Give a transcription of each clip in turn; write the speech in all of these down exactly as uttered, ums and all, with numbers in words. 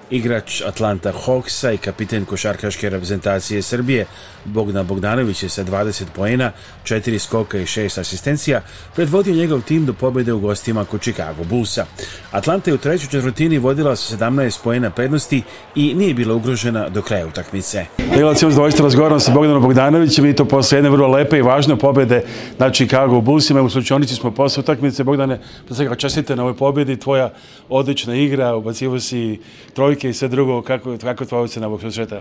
Igrač Atlanta Hawksa i kapiten košarkaške reprezentacije Srbije Bogdan Bogdanović je sa dvadeset poena, četiri skoka i šest asistencija predvodio njegov tim do pobjede u gostima kod Chicago Bullsa. Atlanta je u trećoj četvrtini vodila sa sedamnaest poena prednosti i nije bila ugrožena do kraja utakmice. Bila cijelo zadovoljstvo razgovaram sa Bogdanom Bogdanovićem i to posle jedne vrlo lepe i važne pobjede na Chicago Bullsima. U slučajnici smo posle utakmice. Bogdane, pre svega čestite na ovoj pobjedi, tvoja odlična igra, ubacivo si trojke i sve drugo. Kako, kako je tvoja ocena ovog susreta?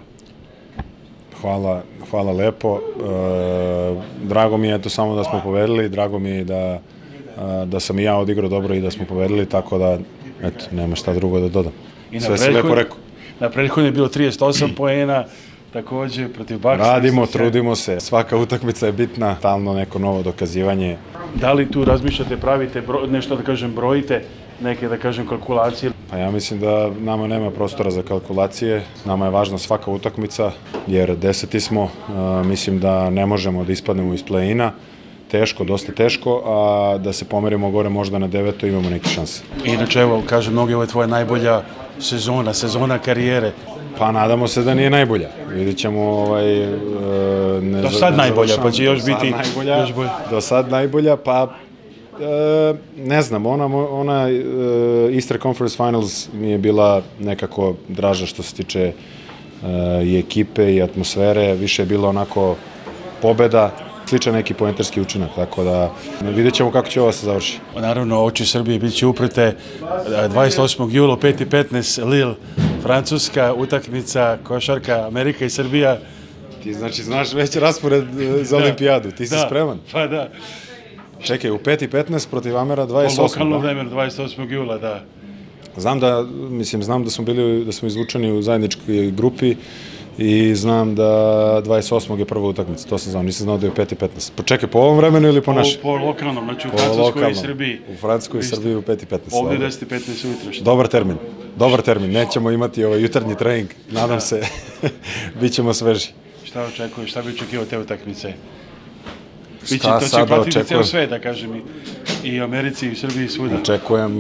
Hvala, hvala lepo. E, drago mi je to samo da smo pobedili, drago mi je da, da sam i ja odigrao dobro i da smo pobedili, tako da, eto, nema šta drugo da dodam. Sve si lepo rekao. Na prethodnju je bilo trideset osam poena, također protiv Bucksa. Radimo, trudimo se, svaka utakmica je bitna, stalno neko novo dokazivanje. Da li tu razmišljate, pravite bro, nešto da kažem, brojite, neke da kažem kalkulacije? Pa ja mislim da nama nema prostora za kalkulacije, nama je važna svaka utakmica jer deseti smo, uh, mislim da ne možemo da ispadnemo iz play-ina, teško, dosta teško, a da se pomerimo gore možda na deveto imamo neke šanse. Inače, evo, kažu mnogi, ovo je tvoja najbolja sezona, sezona karijere. Pa nadamo se da nije najbolja. Vidjet ćemo ovaj... Ne, do sad najbolja, pa će još biti najbolja, još bolje. Do sad najbolja, pa e, ne znam, ona, ona e, Easter Conference Finals mi je bila nekako draža što se tiče e, i ekipe i atmosfere, više je bilo onako pobeda, sličan neki poenterski učinak, tako da vidjet ćemo kako će ovo se završi. Naravno, oči Srbije bit će uprte dvadeset osmog jula u pet i petnaest Lille, Francuska, utakmica, košarka, Amerika i Srbija. Ti znači znaš već raspored za olimpijadu, ti si da, spreman? Pa da. Čekaj, u pet i petnaest protiv Amera dvadeset osmog. Po lokalnom vremenu dvadeset osmog jula, da. Znam da, mislim, znam da smo bili, da smo izvučeni u zajedničkoj grupi i znam da dvadeset osmog je prva utakmica, to sam znao, nisam znao da je u pet i petnaest. Pa čekaj, po ovom vremenu ili po našem? Po, po lokalnom, znači u Francuskoj i Srbiji. U Francuskoj i Srbiji u pet i petnaest. Ovdje deset i petnaest ujutro. Dobar termin, dobar termin, nećemo imati ovaj jutarnji trening, nadam se, bit ćemo sveži. Šta očekuješ, šta bi očekivao te utakmice? Šta sada očekujem? To će pratiti ceo sve, da kažem, i u Americi, i u Srbiji, i svuda. Očekujem,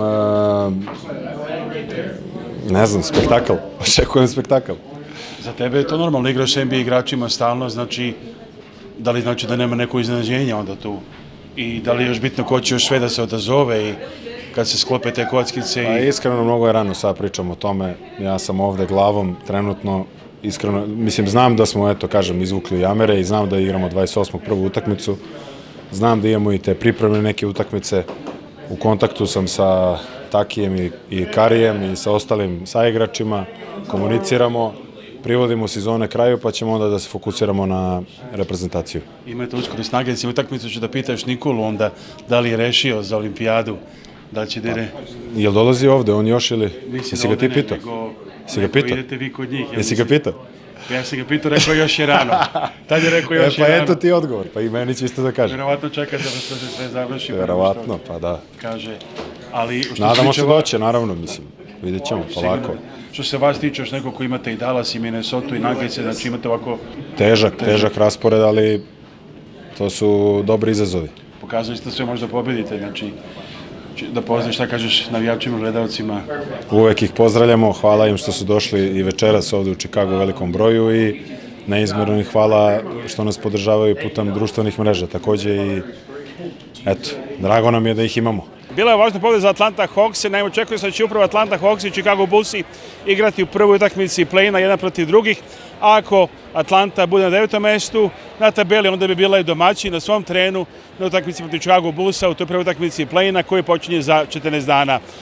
ne znam, spektakl, očekujem spektakl. Za tebe je to normalno, igraš N B A igračima stalno, znači, da li znači da nema neko iznenađenja onda tu? I da li je još bitno ko će još sve da se odazove i kad se sklope te kockice? Pa iskreno, mnogo je rano, sad pričam o tome, ja sam ovde glavom trenutno, iskreno, mislim, znam da smo, eto, kažem, izvukli Amere i znam da igramo dvadeset osmog prvu utakmicu, znam da imamo i te pripremne neke utakmice, u kontaktu sam sa Takijem i, i Karijem i sa ostalim saigračima, komuniciramo, privodimo sezone kraju, pa ćemo onda da se fokusiramo na reprezentaciju. Imate uskoro snage, si utakmicu ću da pitaš Nikolu onda da li je rešio za olimpijadu, da će dire... Pa, jel dolazi ovde, on još ili... Jesi ga ti pitao? Jesi ga pitao? Idete vi kod njih. Jesi ga pitao? Ja sam ga pitao, rekao još je rano. Tad je rekao još e, je pa rano. Eto ti odgovor, pa i meni će isto da kaže. Verovatno čeka da se sve završi. Verovatno, pa da. Kaže, ali... Nadamo se doće, naravno, mislim. Vidjet ćemo, polako. Što se vas tiče, još neko ko imate i Dallas i Minnesota i Nuggets, znači imate ovako... Težak, težak raspored, ali to su dobri izazovi. Pokazali ste sve možda pobedite, znači da pozdraviš, šta kažeš navijačima, gledalcima? Uvek ih pozdravljamo, hvala im što su došli i večeras ovde u Chicago u velikom broju i neizmjerno im hvala što nas podržavaju putem društvenih mreža. Takođe i, eto, drago nam je da ih imamo. Bila je važna pobjeda za Atlanta Hawks, naime očekuje se da će upravo Atlanta Hawks i Chicago Bullsi igrati u prvoj utakmici play-ina jedan protiv drugih. A ako Atlanta bude na devetom mestu na tabeli, onda bi bila i domaći na svom terenu na utakmici protiv Chicago Bullsa u toj prvoj utakmici play-ina koji počinje za četrnaest dana.